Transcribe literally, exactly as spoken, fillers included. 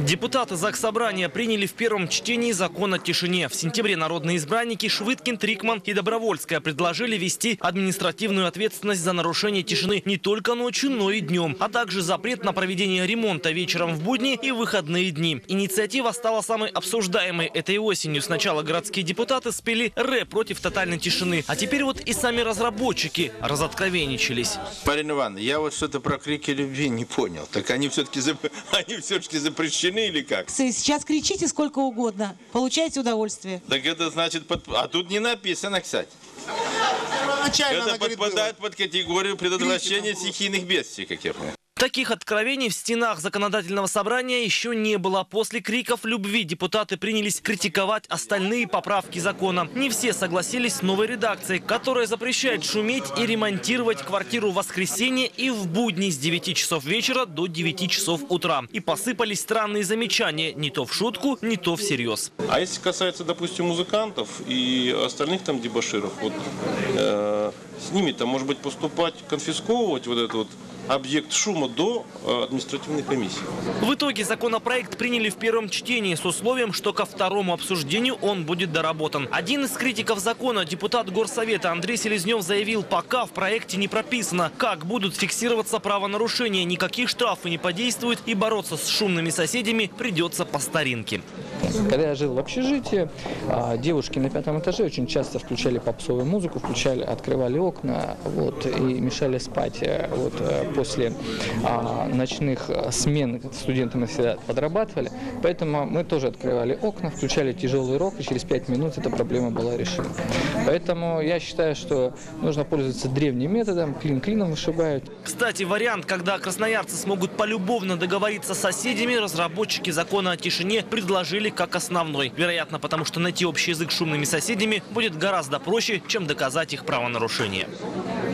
Депутаты Заксобрания приняли в первом чтении закон о тишине. В сентябре народные избранники Швыдкин, Трикман и Добровольская предложили ввести административную ответственность за нарушение тишины не только ночью, но и днем, а также запрет на проведение ремонта вечером в будни и выходные дни. Инициатива стала самой обсуждаемой этой осенью. Сначала городские депутаты спели рэп против тотальной тишины, а теперь вот и сами разработчики разоткровенничались. Марина Ивановна, я вот что-то про крики любви не понял. Так они все-таки зап... они все-таки запрещены или как? Сейчас кричите сколько угодно, получайте удовольствие. Так это значит, под... а тут не написано, кстати. Начально это подпадает под категорию предотвращения стихийных бедствий, как я понимаю. Таких откровений в стенах законодательного собрания еще не было. После криков любви депутаты принялись критиковать остальные поправки закона. Не все согласились с новой редакцией, которая запрещает шуметь и ремонтировать квартиру в воскресенье и в будни с девяти часов вечера до девяти часов утра. И посыпались странные замечания, не то в шутку, не то всерьез. А если касается, допустим, музыкантов и остальных там дебоширов, вот э, с ними-то, может быть, поступать, конфисковывать вот этот вот объект шума до административной комиссии. В итоге законопроект приняли в первом чтении с условием, что ко второму обсуждению он будет доработан. Один из критиков закона, депутат Горсовета Андрей Селезнев, заявил, пока в проекте не прописано, как будут фиксироваться правонарушения, никаких штрафов не подействуют и бороться с шумными соседями придется по старинке. Когда я жил в общежитии, девушки на пятом этаже очень часто включали попсовую музыку, включали, открывали окна, вот, и мешали спать. Вот, после а, ночных смен студенты мы всегда подрабатывали, поэтому мы тоже открывали окна, включали тяжелый рок, и через пять минут эта проблема была решена. Поэтому я считаю, что нужно пользоваться древним методом, клин клином вышибают. Кстати, вариант, когда красноярцы смогут полюбовно договориться с соседями, разработчики закона о тишине предложили как основной. Вероятно, потому что найти общий язык с шумными соседями будет гораздо проще, чем доказать их правонарушение.